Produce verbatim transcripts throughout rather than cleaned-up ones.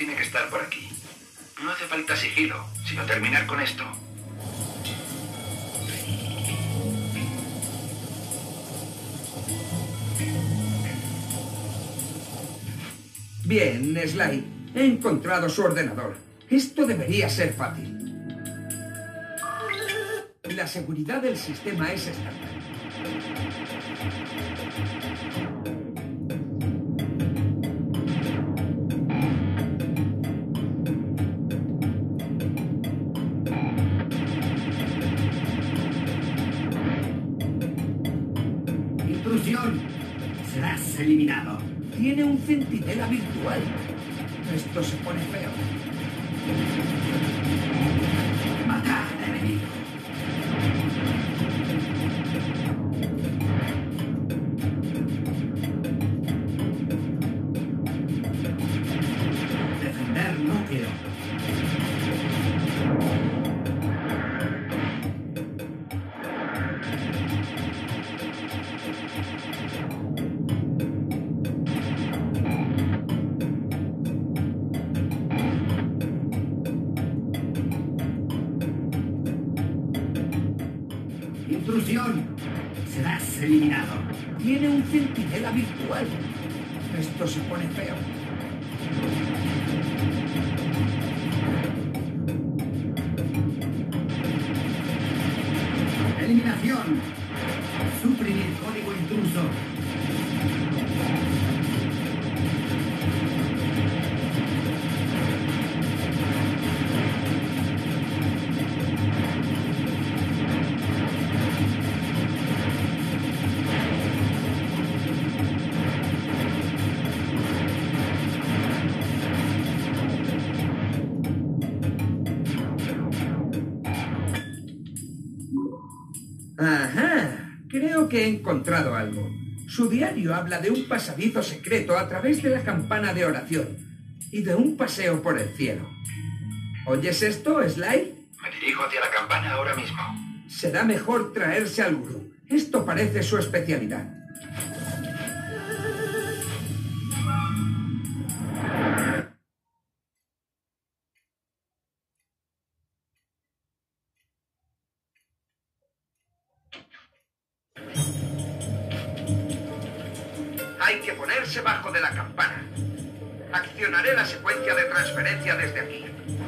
tiene que estar por aquí. No hace falta sigilo, sino terminar con esto. Bien, Sly. He encontrado su ordenador. Esto debería ser fácil. La seguridad del sistema es estándar. Intrusión. Serás eliminado. Tiene un centinela virtual. Esto se pone feo. Matar al enemigo. Defender núcleo. Intrusión. Serás eliminado. Tiene un centinela virtual. Esto se pone feo. Eliminación. Suprimir código intruso. Ajá. Creo que he encontrado algo. Su diario habla de un pasadizo secreto a través de la campana de oración y de un paseo por el cielo. ¿Oyes esto, Sly? Me dirijo hacia la campana ahora mismo. Será mejor traerse al gurú. Esto parece su especialidad. Hay que ponerse bajo de la campana. Accionaré la secuencia de transferencia desde aquí.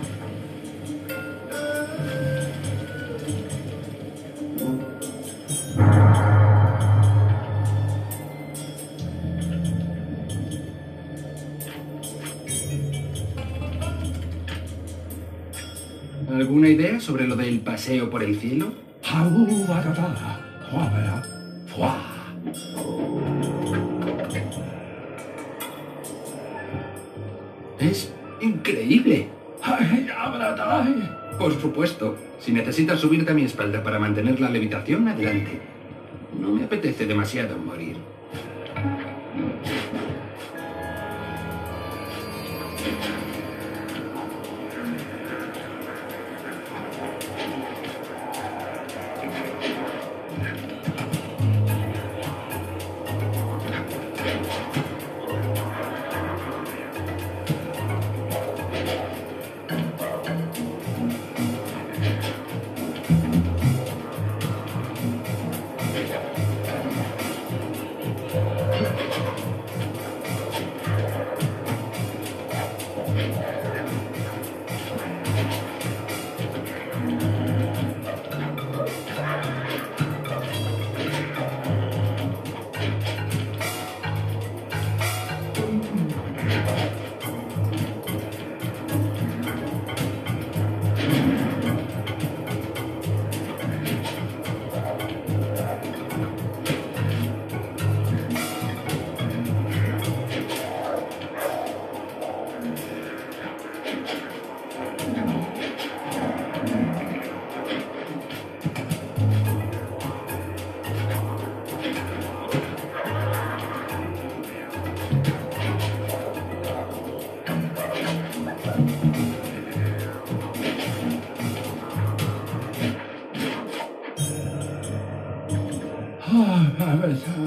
¿Alguna idea sobre lo del paseo por el cielo? ¡Es increíble! Por supuesto. Si necesitas subirte a mi espalda para mantener la levitación, adelante. No me apetece demasiado morir.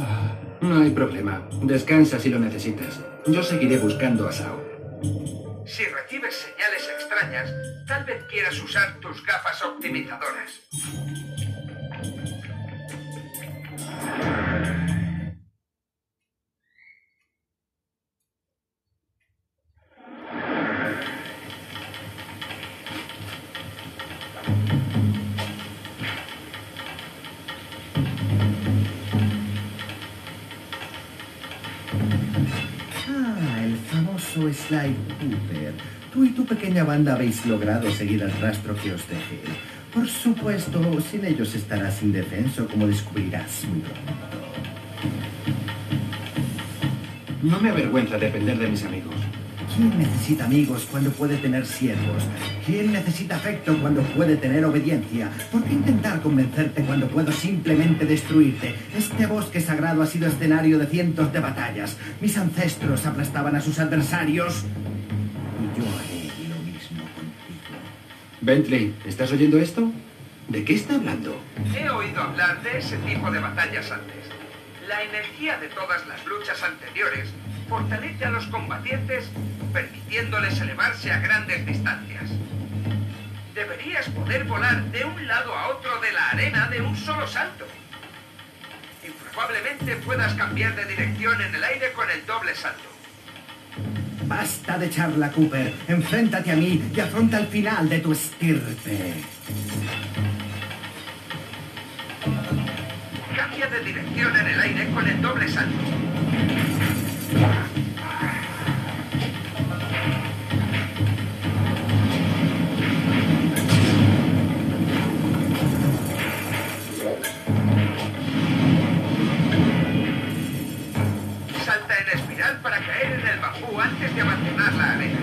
No hay problema. Descansa si lo necesitas. Yo seguiré buscando a Sao. Si recibes señales extrañas, tal vez quieras usar tus gafas optimizadoras. Sly Cooper, tú y tu pequeña banda habéis logrado seguir el rastro que os dejé. Por supuesto, sin ellos estarás indefenso, como descubrirás muy pronto. No me avergüenza depender de mis amigos. ¿Quién necesita amigos cuando puede tener siervos? ¿Quién necesita afecto cuando puede tener obediencia? ¿Por qué intentar convencerte cuando puedo simplemente destruirte? Este bosque sagrado ha sido escenario de cientos de batallas. Mis ancestros aplastaban a sus adversarios. Y yo haré lo mismo contigo. Bentley, ¿estás oyendo esto? ¿De qué está hablando? He oído hablar de ese tipo de batallas antes. La energía de todas las luchas anteriores fortalece a los combatientes, permitiéndoles elevarse a grandes distancias. Deberías poder volar de un lado a otro de la arena de un solo salto. Y probablemente puedas cambiar de dirección en el aire con el doble salto. Basta de charla, Cooper. Enfréntate a mí y afronta el final de tu estirpe. Cambia de dirección en el aire con el doble salto. Salta en espiral para caer en el bambú antes de abandonar la arena.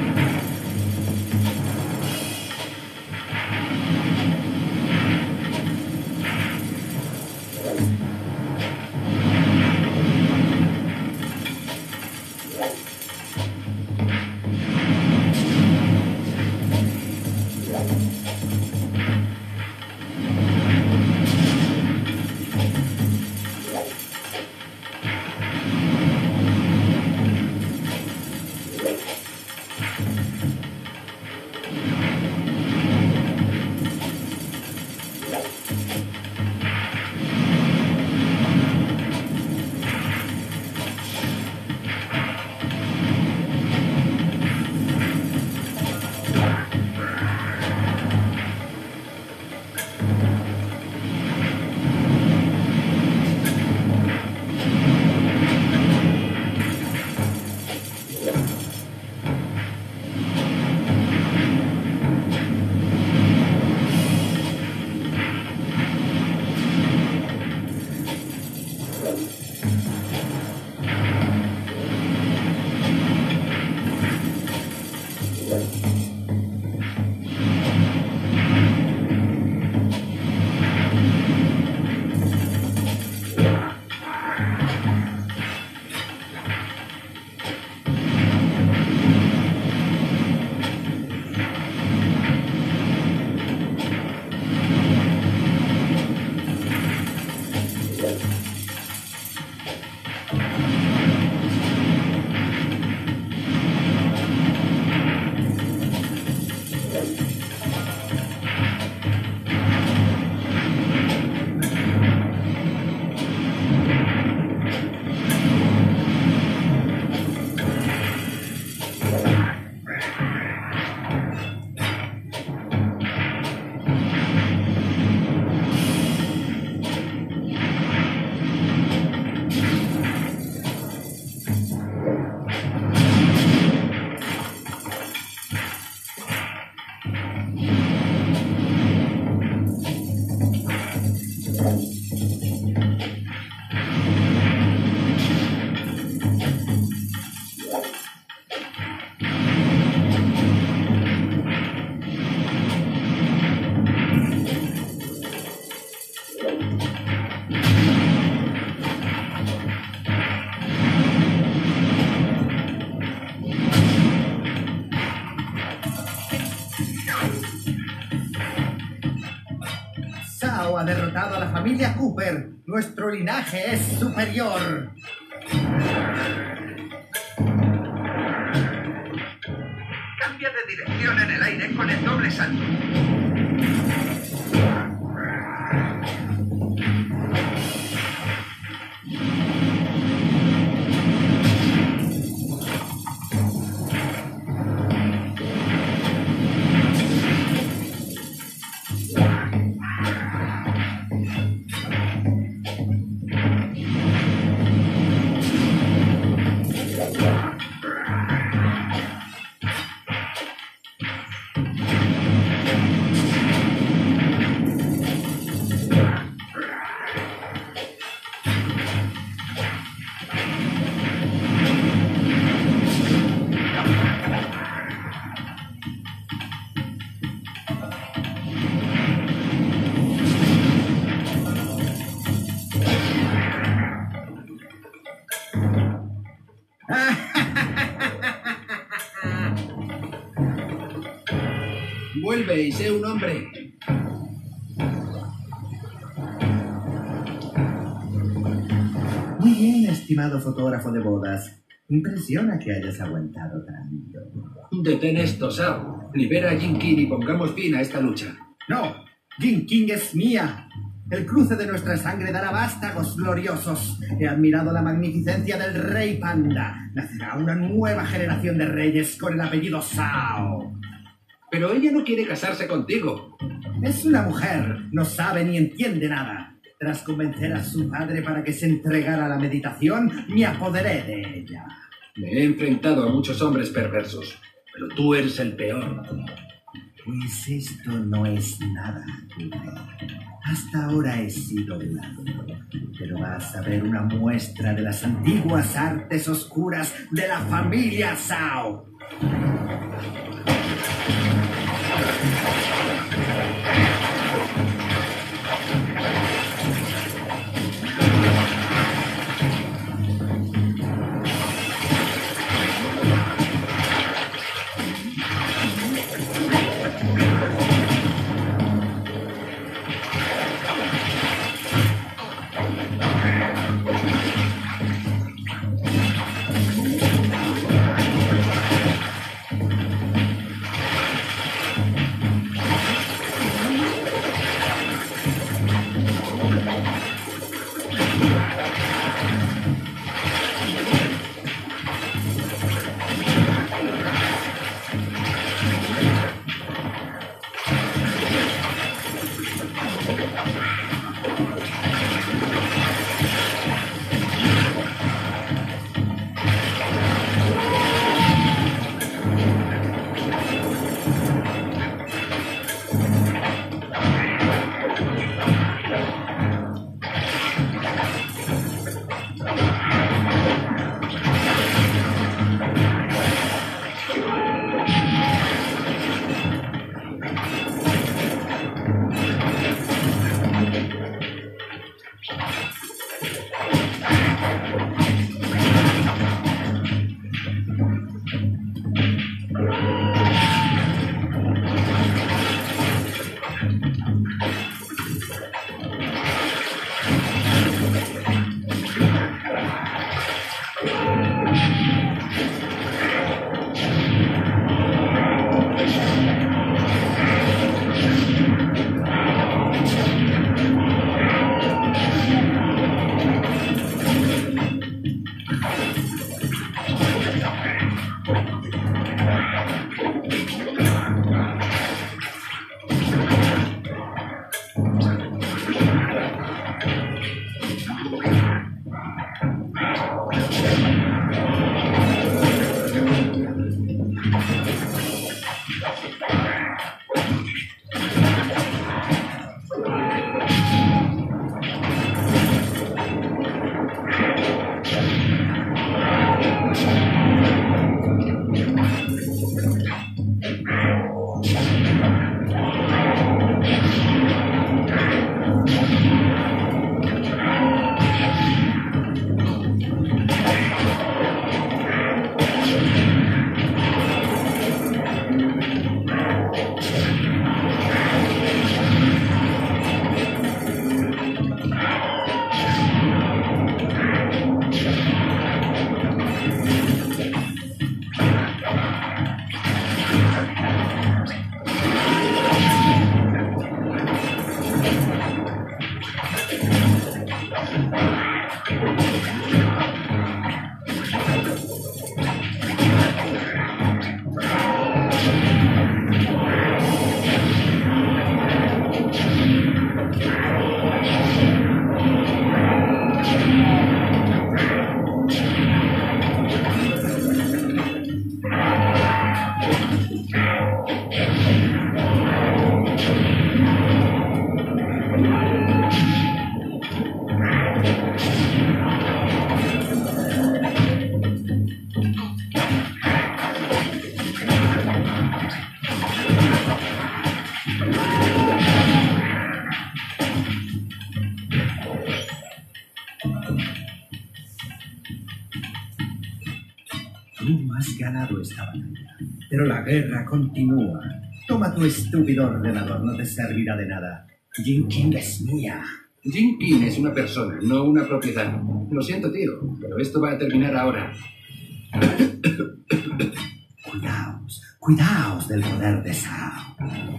Ha derrotado a la familia Cooper. Nuestro linaje es superior. Cambia de dirección en el aire con el doble salto. Vuelve y sé un hombre. Muy bien, estimado fotógrafo de bodas. Impresiona que hayas aguantado tanto. Detén esto, Sao. Libera a Jin King y pongamos fin a esta lucha. ¡No! ¡Jin King es mía! El cruce de nuestra sangre dará vástagos gloriosos. He admirado la magnificencia del rey Panda. Nacerá una nueva generación de reyes con el apellido Sao. Pero ella no quiere casarse contigo. Es una mujer, no sabe ni entiende nada. Tras convencer a su padre para que se entregara a la meditación, me apoderé de ella. Me he enfrentado a muchos hombres perversos, pero tú eres el peor. Pues esto no es nada, Cooper. Hasta ahora he sido blando, pero vas a ver una muestra de las antiguas artes oscuras de la familia Sao. ganado esta batalla. Pero la guerra continúa. Toma tu estúpido ordenador, no te servirá de nada. Jin King es mía. Jin King es una persona, no una propiedad. Lo siento, tío, pero esto va a terminar ahora. Cuidaos, cuidaos del poder de Sao.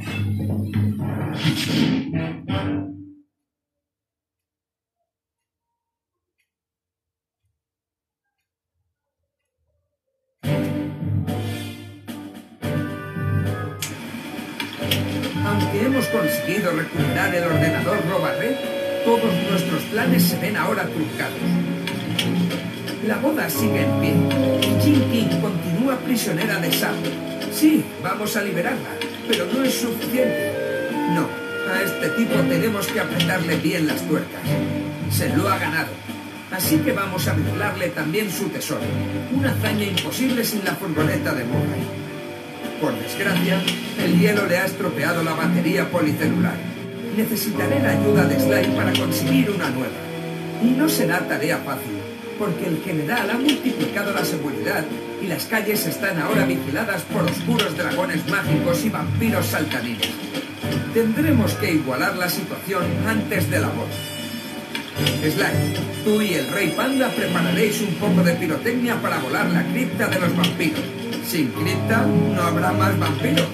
Aunque hemos conseguido recuperar el ordenador Robarred, todos nuestros planes se ven ahora truncados. La boda sigue en pie y Jin King continúa prisionera de Sao. Sí, vamos a liberarla, pero no es suficiente. No, a este tipo tenemos que apretarle bien las tuercas. Se lo ha ganado. Así que vamos a violarle también su tesoro. Una hazaña imposible sin la furgoneta de Murray. Por desgracia, el hielo le ha estropeado la batería policelular. Necesitaré la ayuda de Sly para conseguir una nueva. Y no será tarea fácil, porque el general ha multiplicado la seguridad y las calles están ahora vigiladas por oscuros dragones mágicos y vampiros saltarines. Tendremos que igualar la situación antes de la boda. Sly, tú y el Rey Panda prepararéis un poco de pirotecnia para volar la cripta de los vampiros. Sin cripta no habrá más vampiros.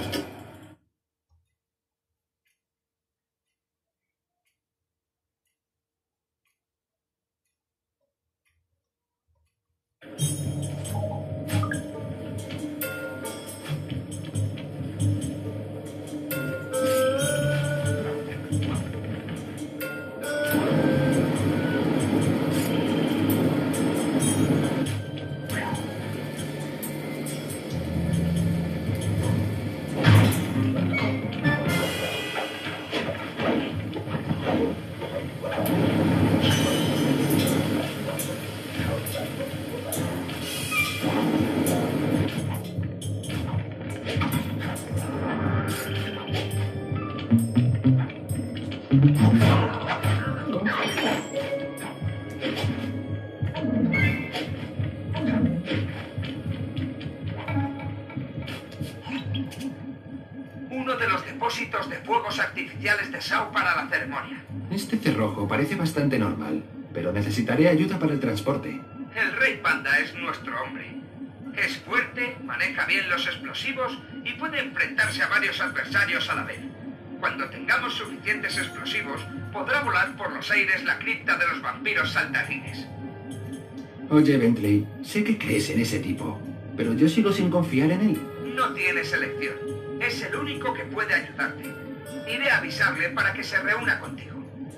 Uno de los depósitos de fuegos artificiales de Sao para la ceremonia. Este cerrojo parece bastante normal, pero necesitaré ayuda para el transporte. El Rey Panda es nuestro hombre. Es fuerte, maneja bien los explosivos y puede enfrentarse a varios adversarios a la vez. Cuando tengamos suficientes explosivos, podrá volar por los aires la cripta de los vampiros saltarines. Oye, Bentley, sé que crees en ese tipo, pero yo sigo sin confiar en él. No tienes elección. Es el único que puede ayudarte. Iré a avisarle para que se reúna contigo.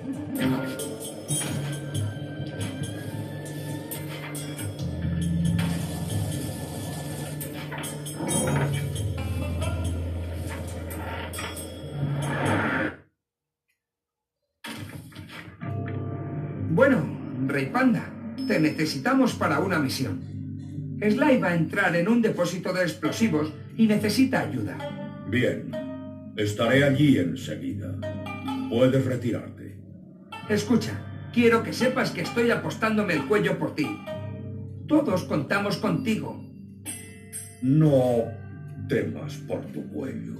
Bueno, Rey Panda, te necesitamos para una misión. Sly va a entrar en un depósito de explosivos y necesita ayuda. Bien, estaré allí enseguida. Puedes retirarte. Escucha, quiero que sepas que estoy apostándome el cuello por ti. Todos contamos contigo. No temas por tu cuello.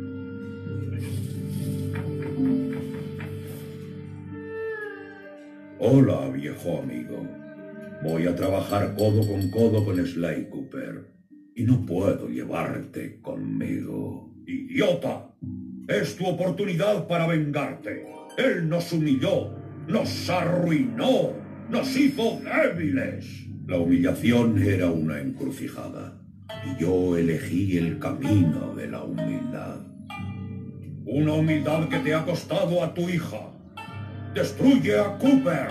Hola, viejo amigo. Voy a trabajar codo con codo con Sly Cooper. Y no puedo llevarte conmigo. ¡Idiota! Es tu oportunidad para vengarte. Él nos humilló, nos arruinó, nos hizo débiles. La humillación era una encrucijada. Y yo elegí el camino de la humildad. Una humildad que te ha costado a tu hija. ¡Destruye a Cooper!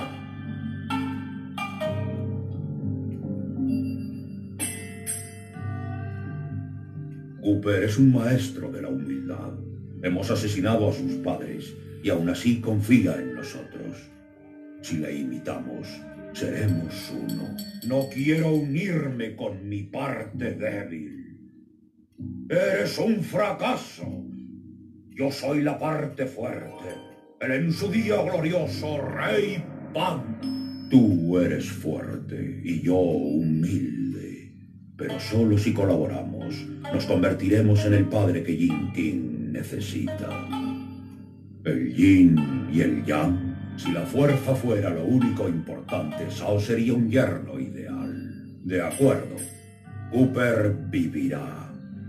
Cooper es un maestro de la humildad. Hemos asesinado a sus padres y aún así confía en nosotros. Si le imitamos, seremos uno. No quiero unirme con mi parte débil. Eres un fracaso. Yo soy la parte fuerte. El en su día glorioso Rey Panda. Tú eres fuerte y yo humilde. pero solo si colaboramos nos convertiremos en el padre que Jin King necesita. El yin y el yang. Si la fuerza fuera lo único importante, Sao sería un yerno ideal. De acuerdo. Cooper vivirá.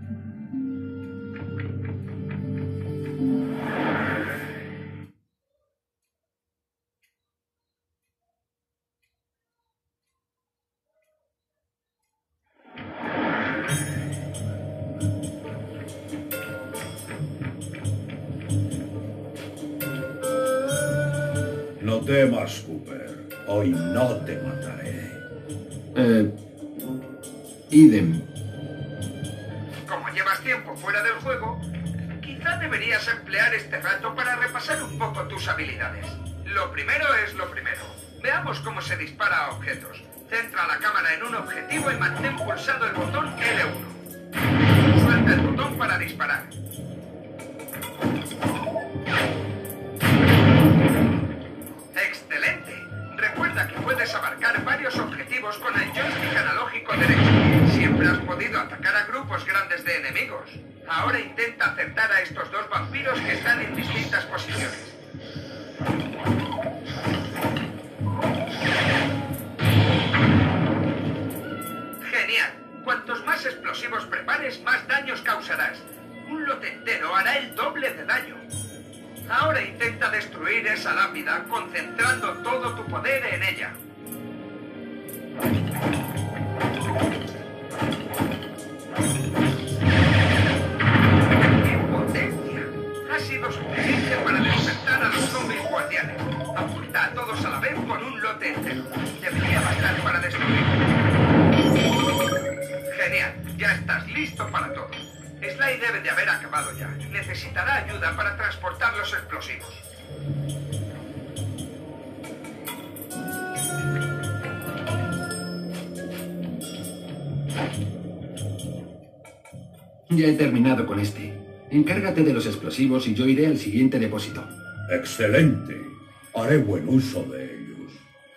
No temas, Cooper. Hoy no te mataré. Eh... Idem. Como llevas tiempo fuera del juego, quizá deberías emplear este rato para repasar un poco tus habilidades. Lo primero es lo primero. Veamos cómo se dispara a objetos. Centra la cámara en un objetivo y mantén pulsado el botón L uno. Suelta el botón para disparar. ¡Excelente! Recuerda que puedes abarcar varios objetivos con el joystick analógico derecho. Siempre has podido atacar a grupos grandes de enemigos. Ahora intenta acertar a estos dos vampiros que están en distintas posiciones. Genial. Cuantos más explosivos prepares, más daños causarás. Un lote entero hará el doble de daño. Ahora intenta destruir esa lápida concentrando todo tu poder en ella. ¡Qué potencia! Ha sido suficiente para despertar a los zombies guardianes. Apunta a todos a la vez con un lote entero. Debería bastar para destruir. Genial, ya estás listo para todo. Sly debe de haber acabado ya. Necesitará ayuda para transportar los explosivos. Ya he terminado con este. Encárgate de los explosivos y yo iré al siguiente depósito. Excelente. Haré buen uso de ellos.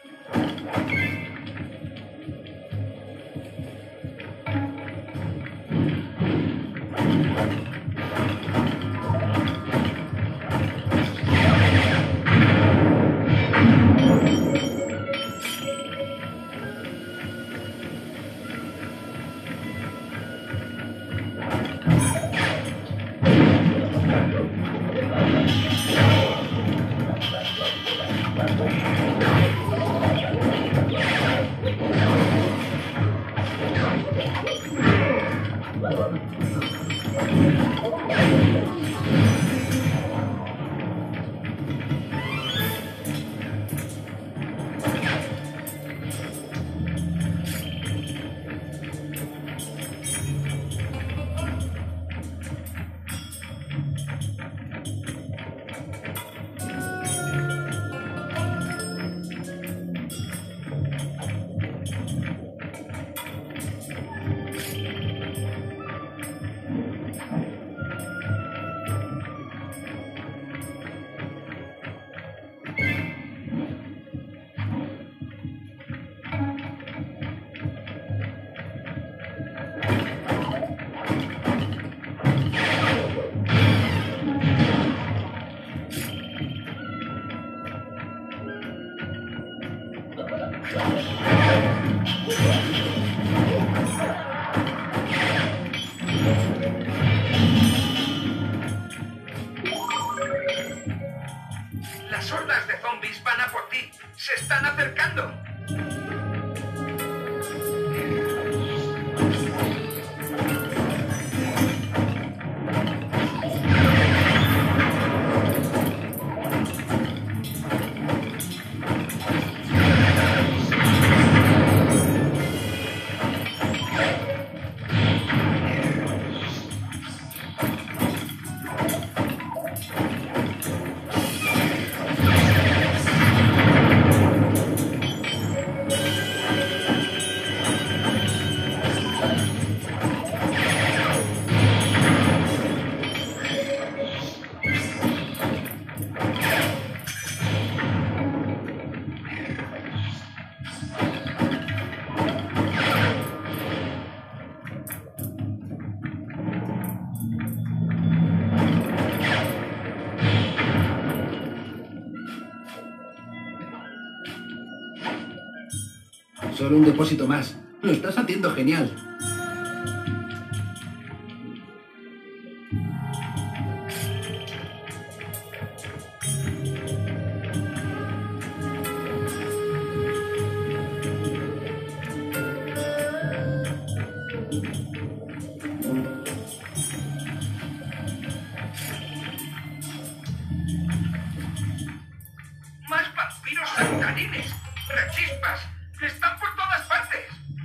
Las hordas de zombies van a por ti. ¡Se están acercando! Solo un depósito más. Lo estás haciendo genial. ¡Más vampiros saltarines! ¡Rechispas! ¡Están por todas partes!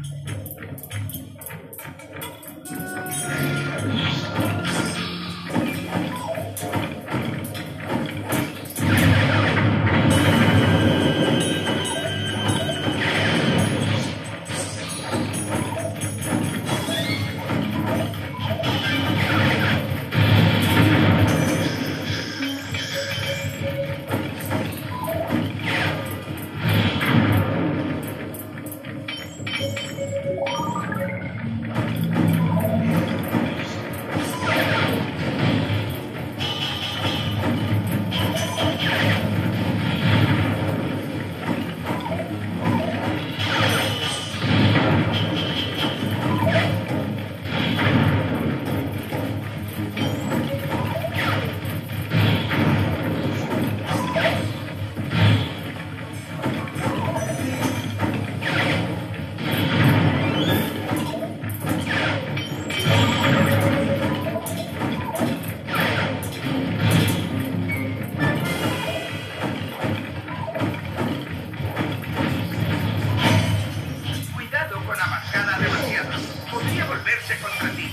Cuidado con abarcada demasiado. Podría volverse contra ti.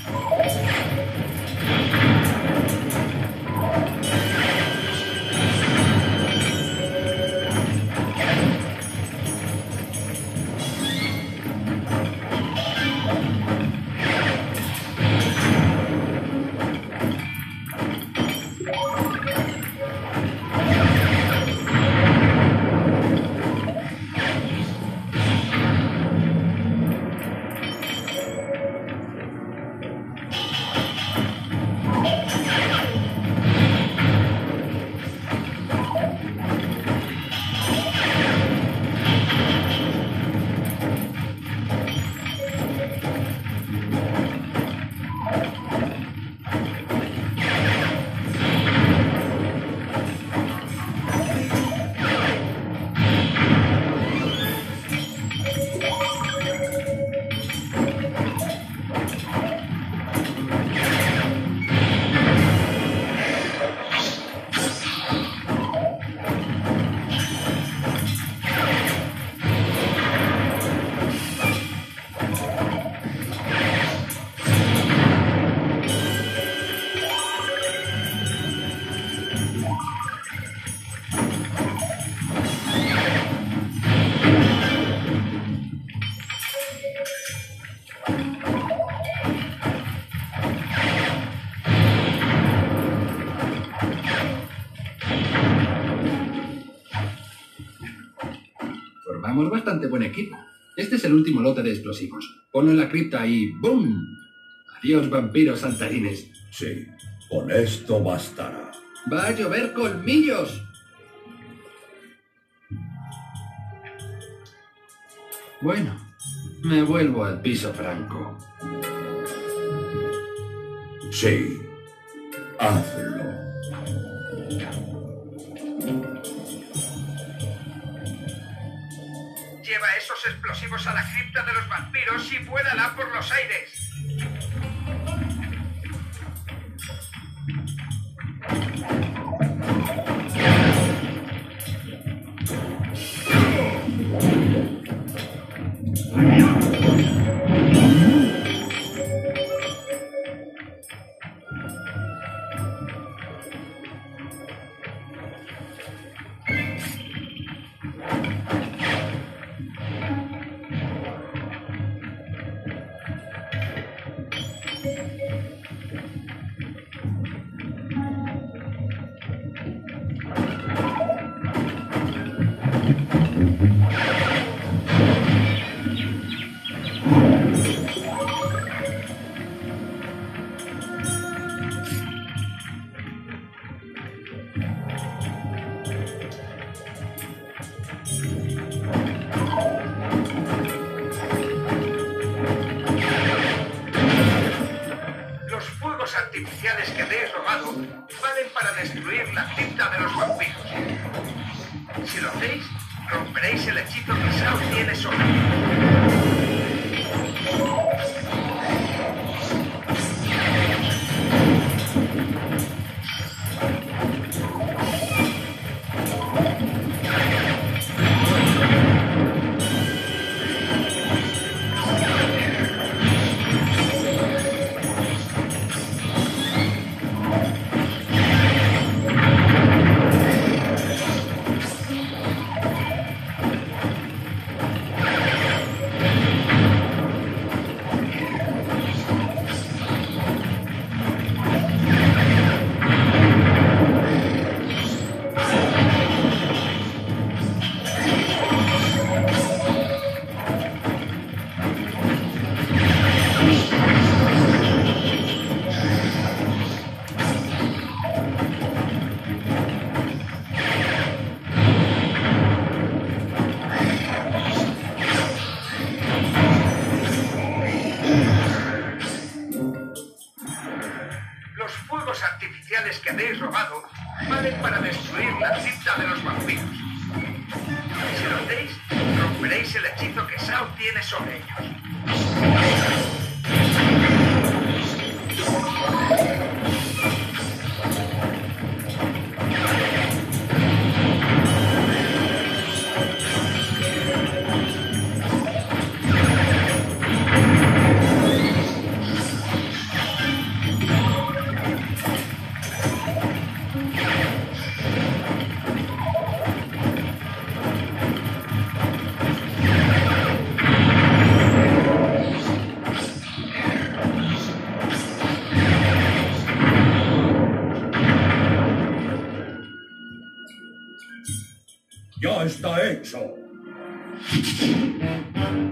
Formamos bastante buen equipo. Este es el último lote de explosivos. Ponlo en la cripta y ¡bum! Adiós, vampiros saltarines. Sí, con esto bastará. ¡Va a llover colmillos! Bueno, me vuelvo al piso franco. Sí, hazlo. Lleva esos explosivos a la cripta de los vampiros y vuélala por los aires. artificiales que habéis robado valen para destruir la cripta de los vampiros. Si lo hacéis, romperéis el hechizo que Shao tiene sobre ellos. Artificiales que habéis robado valen para destruir la cripta de los vampiros. Si lo hacéis, romperéis el hechizo que Shao tiene sobre ellos. ¡Ya está hecho!